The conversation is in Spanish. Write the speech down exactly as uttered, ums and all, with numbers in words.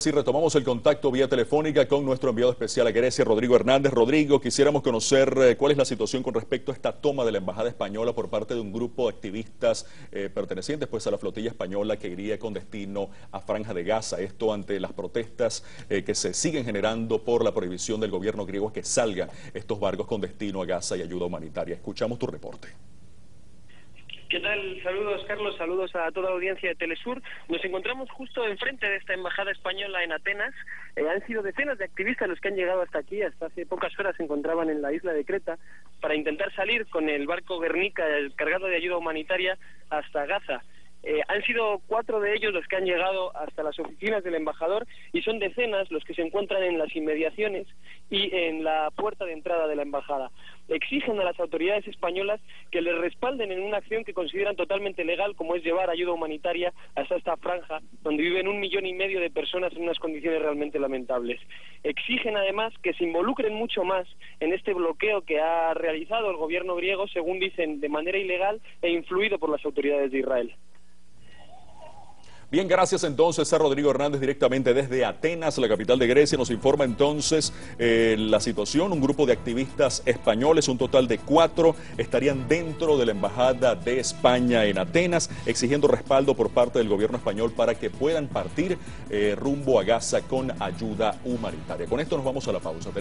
Sí, retomamos el contacto vía telefónica con nuestro enviado especial a Grecia, Rodrigo Hernández. Rodrigo, quisiéramos conocer eh, cuál es la situación con respecto a esta toma de la Embajada Española por parte de un grupo de activistas eh, pertenecientes pues, a la flotilla española que iría con destino a Franja de Gaza. Esto ante las protestas eh, que se siguen generando por la prohibición del gobierno griego que salgan estos barcos con destino a Gaza y ayuda humanitaria. Escuchamos tu reporte. ¿Qué tal? Saludos, Carlos, saludos a toda la audiencia de Telesur. Nos encontramos justo enfrente de esta embajada española en Atenas. Eh, han sido decenas de activistas los que han llegado hasta aquí. Hasta hace pocas horas se encontraban en la isla de Creta para intentar salir con el barco Guernica, el cargado de ayuda humanitaria, hasta Gaza. Eh, han sido cuatro de ellos los que han llegado hasta las oficinas del embajador y son decenas los que se encuentran en las inmediaciones y en la puerta de entrada de la embajada. Exigen a las autoridades españolas que les respalden en una acción que consideran totalmente legal, como es llevar ayuda humanitaria hasta esta franja, donde viven un millón y medio de personas en unas condiciones realmente lamentables. Exigen además que se involucren mucho más en este bloqueo que ha realizado el gobierno griego, según dicen, de manera ilegal e influido por las autoridades de Israel. Bien, gracias entonces a Rodrigo Hernández directamente desde Atenas, la capital de Grecia. Nos informa entonces eh, la situación. Un grupo de activistas españoles, un total de cuatro, estarían dentro de la Embajada de España en Atenas, exigiendo respaldo por parte del gobierno español para que puedan partir eh, rumbo a Gaza con ayuda humanitaria. Con esto nos vamos a la pausa.